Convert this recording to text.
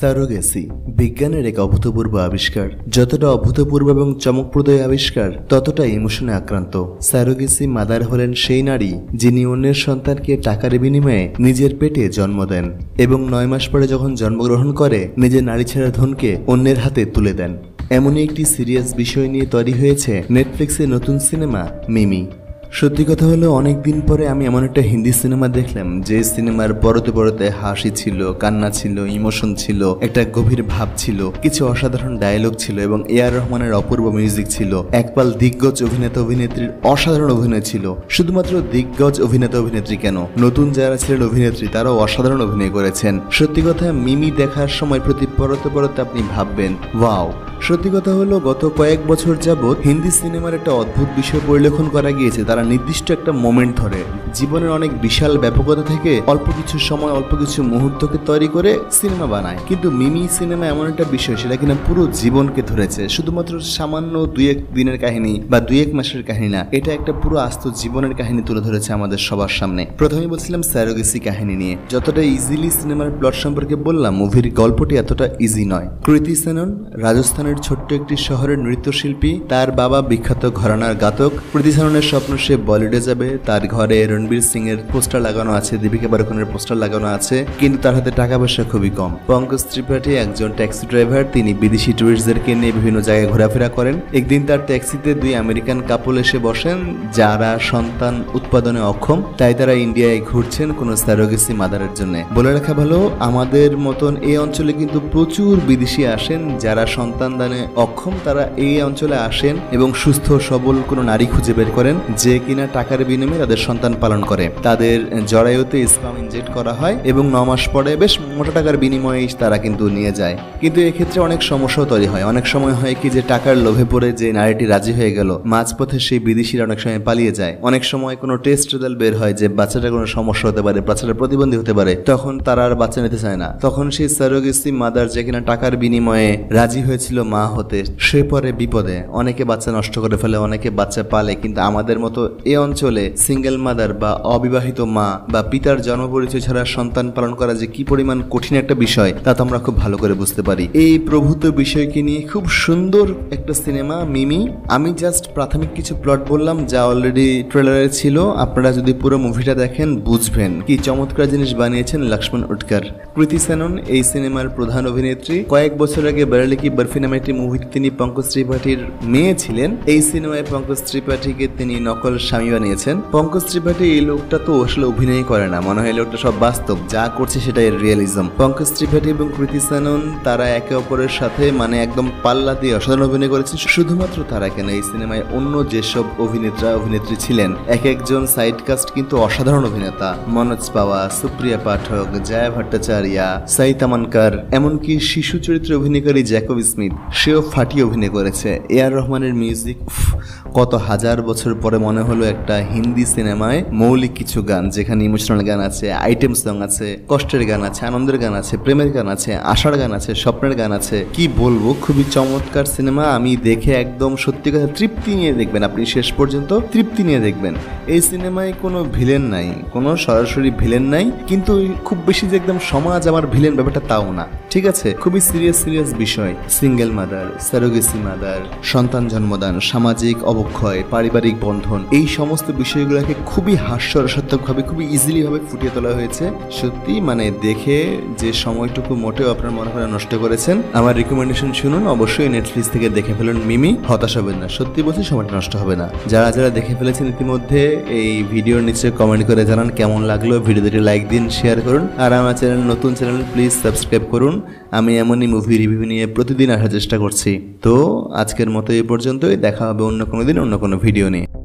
Surrogacy বিজ্ঞানের এক অভূতপূর্ব আবিষ্কার। যতটা অভূতপূর্ব এবং চমকপ্রদ আবিষ্কার, ততটা ইমোশনে আক্রান্ত। সারোগেসি মাদার হলেন সেই নারী যিনি অন্যের সন্তানকে টাকার বিনিময়ে নিজের পেটে জন্ম দেন এবং 9 মাস পরে যখন জন্মগ্রহণ করে নিজের নারী ছেঁড়া ধনকে অন্যের হাতে তুলে দেন। এমনই একটি সিরিয়াস বিষয় নিয়ে তৈরি হয়েছে নেটফ্লিক্সের নতুন সিনেমা মিমি। সত্যি কথা হলো, অনেকদিন পরে আমি এমন একটা হিন্দি সিনেমা দেখলাম যে সিনেমার পরতে পরতে হাসি ছিল, কান্না ছিল, ইমোশন ছিল, একটা গভীর ভাব ছিল, কিছু অসাধারণ ডায়লগ ছিল এবং এআর রহমানের অপূর্ব মিউজিক ছিল। একপাল দিগ্গজ অভিনেতা অভিনেত্রীর অসাধারণ অভিনয় ছিল। শুধুমাত্র দিগ্গজ অভিনেতা অভিনেত্রী কেন, নতুন যারা ছিলেন অভিনেত্রী তারাও অসাধারণ অভিনয় করেছেন। সত্যি কথা, মিমি দেখার সময় প্রতি পরতে পরতে আপনি ভাববেন ওয়াও। সত্যি কথা হলো, গত কয়েক বছর যাবৎ হিন্দি সিনেমার একটা অদ্ভুত বিষয় পরিলক্ষণ করা গিয়েছে। তারা নির্দিষ্ট একটা মোমেন্ট ধরে জীবনের অনেক বিশাল ব্যাপকতা থেকে অল্প কিছু সময়, অল্প কিছু মুহূর্তকে তৈরি করে সিনেমা বানায়। কিন্তু মিমি সিনেমা এমন একটা বিষয়, সেটা কিনা পুরো জীবনকে ধরেছে। শুধুমাত্র সামান্য 2-1 দিনের কাহিনী বা 2-1 মাসের কাহিনী না, এটা একটা পুরো আস্ত জীবনের কাহিনী তুলে ধরেছে আমাদের সবার সামনে। প্রথমেই বলছিলাম সারোগেসি কাহিনী নিয়ে। যতটা ইজিলি সিনেমার প্লট সম্পর্কে বললাম, মুভির গল্পটি এতটা ইজি নয়। কৃতি সেনন রাজস্থানের ছোট্ট একটি শহরের নৃত্যশিল্পী। তার বাবা বিখ্যাত ঘরানার গাতক। কৃতি সেননের স্বপ্ন সে বলিউডে যাবে। তার ঘরে রণবীর সিং এর পোস্টার লাগানো আছে, দীপিকা পাড়ুকোনের পোস্টার লাগানো আছে, কিন্তু তার হাতে টাকা পয়সা খুবই কম। পঙ্কজ ত্রিপাঠী একজন ট্যাক্সি ড্রাইভার। তিনি বিদেশি টুরিস্টদেরকে নিয়ে বিভিন্ন জায়গায় ঘোরাফেরা করেন। একদিন তার ট্যাক্সিতে 2 আমেরিকান কাপল এসে বসেন যারা সন্তান উৎপাদনে অক্ষম, তাই তারা ইন্ডিয়ায় ঘুরছেন কোনো সারোগেসি মাদারের জন্য। বলে রাখা ভালো, আমাদের মতন এই অঞ্চলে কিন্তু প্রচুর বিদেশি আসেন যারা সন্তান দানে অক্ষম। তারা এই অঞ্চলে আসেন এবং সুস্থ সবল কোনো নারী খুঁজে বের করেন যে কিনা টাকার বিনিময়ে তাদের সন্তান পালন করে। তাদের জরায়ুতে স্পাম ইনজেক্ট করা হয় এবং 9 মাস পরে বেশ মোটা টাকার বিনিময়ে তারা কিন্তু নিয়ে যায়। কিন্তু এক্ষেত্রে অনেক সমস্যাও তৈরি হয়। অনেক সময় হয় কি যে টাকার লোভে পড়ে যে নারীটি রাজি হয়ে গেল, মাঝপথে সেই বিদেশিরা অনেক সময় পালিয়ে যায়। অনেক সময় কোনো টেস্ট রেজাল্ট বের হয় যে বাচ্চাটার কোনো সমস্যা হতে পারে, বাচ্চাটা প্রতিবন্ধী হতে পারে, তখন তারা আর বাচ্চা নিতে চায় না। তখন সেই সারোগেসি মাদার যে কিনা টাকার বিনিময়ে রাজি হয়েছিল মা হতে, সে পরে বিপদে। অনেকে বাচ্চা নষ্ট করে ফেলে, অনেকে বাচ্চা পালে। কিন্তু আমাদের মতো এই অঞ্চলে সিঙ্গেল মাদার বা অবিবাহিত মা বা পিতার জন্ম পরিচয় ছাড়া সন্তান পালন করা যে কি পরিমাণ কঠিন একটা বিষয়, তা তো আমরা খুব ভালো করে বুঝতে পারি। এই প্রভূত বিষয়কে নিয়ে খুব সুন্দর একটা সিনেমা মিমি। আমি জাস্ট প্রাথমিক কিছু প্লট বললাম যা অলরেডি ট্রেলারে ছিল। আপনারা যদি পুরো মুভিটা দেখেন বুঝবেন কি চমৎকার জিনিস বানিয়েছেন লক্ষ্মণ উটকার। কৃতি সেনন এই সিনেমার প্রধান অভিনেত্রী। কয়েক বছর আগে বেরালে কি বরফি নামে একটি মুভিতে তিনি পঙ্কজ ত্রিপাঠীর মেয়ে ছিলেন। এই সিনেমায় পঙ্কজ ত্রিপাঠীকে তিনি নকল স্বামী বানিয়েছেন। পঙ্কজ ত্রিপাঠী এই লোকটা তো আসলে অভিনয় করে না, মনে হয় লোকটা সব বাস্তব, যা করছে সেটাই রিয়েলিজম। পঙ্কজ ত্রিপাঠী এবং কৃতি সেনন তারা একে অপরের সাথে মানে একদম পাল্লা দিয়ে অসাধারণ অভিনয় করেছে। শুধুমাত্র তারা কেন, এই সিনেমায় অন্য যেসব অভিনেতা অভিনেত্রী ছিলেন এক একজন সাইড কাস্ট কিন্তু অসাধারণ অভিনেতা। মনোজ পাওয়া, সুপ্রিয়া পাঠক, জয়া ভট্টাচার্য, সাই তামানকার, এমনকি শিশু চরিত্রে অভিনয়কারী জ্যাকব স্মিথ, সেও ফাটিয়ে অভিনয় করেছে। এআর রহমানের মিউজিক, কত হাজার বছর পরে মনে হলো একটা হিন্দি সিনেমায় মৌলিক কিছু গান, যেখানে ইমোশনাল গান আছে, আইটেম সং আছে, কষ্টের গান আছে, আনন্দের গান আছে, প্রেমের গান আছে, আশার গান আছে, স্বপ্নের গান আছে। কি বলবো, খুবই চমৎকার সিনেমা। আমি দেখে একদম সত্যি কথা তৃপ্তি নিয়ে দেখবেন, আপনি শেষ পর্যন্ত তৃপ্তি নিয়ে দেখবেন। এই সিনেমায় কোনো ভিলেন নাই, কোনো সরাসরি ভিলেন নাই, কিন্তু খুব বেশি যে একদম সমাজ আমার ভিলেন ব্যাপারটা তাও না। ঠিক আছে, খুবই সিরিয়াস বিষয়। সিঙ্গেল মাদার, সারোগেসি মাদার, সন্তান জন্মদান, সামাজিক অবক্ষয়, পারিবারিক বন্ধন, এই সমস্ত বিষয়গুলোকে খুবই হাস্যরসাত্মকভাবে, খুবই ইজিলি ভাবে ফুটিয়ে তোলা হয়েছে। সত্যি মানে দেখে যে সময়টুকু মোটেও আপনার মনে করে নষ্ট করেছেন। আমার রিকমেন্ডেশন শুনুন, অবশ্যই নেটফ্লিক্স থেকে দেখে ফেলুন মিমি। হতাশ হবেন না, সত্যি বলছি সময়টা নষ্ট হবে না। যারা যারা দেখে ফেলেছেন ইতিমধ্যে এই ভিডিওর নিচে কমেন্ট করে জানান কেমন লাগলো। ভিডিওটি লাইক দিন, শেয়ার করুন। আর আমার চ্যানেল, নতুন চ্যানেল, প্লিজ সাবস্ক্রাইব করুন। আমি এমনই মুভি রিভিউ নিয়ে প্রতিদিন আসার চেষ্টা করছি। তো আজকের মতো এই পর্যন্তই, দেখা হবে অন্য কোনো দিন অন্য কোনো ভিডিও নিয়ে।